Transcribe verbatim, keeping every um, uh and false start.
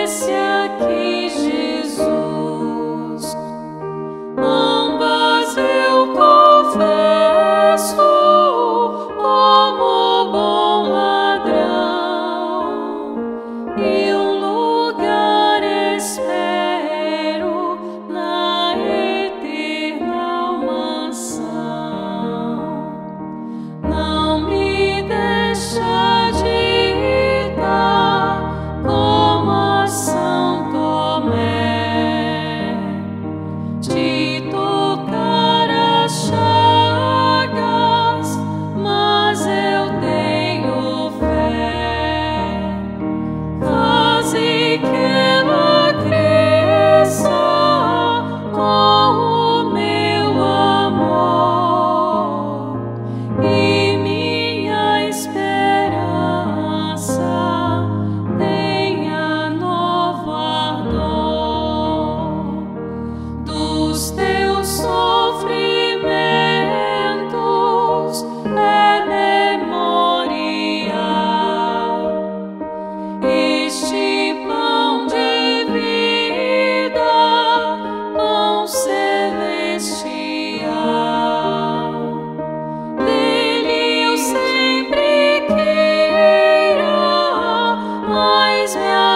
Esse aqui, Jesus, ambas eu confesso como bom ladrão, e um lugar espero na eterna mansão. Não me deixa ditar como a São Tomé, de tocar as chagas, mas eu tenho fé. Faze que ela cresça com o meu amor, e minha esperança tenha novo ardor. Dos teus sofrimentos é memória este pão de vida, pão celestial. Dele eu sempre queira mais me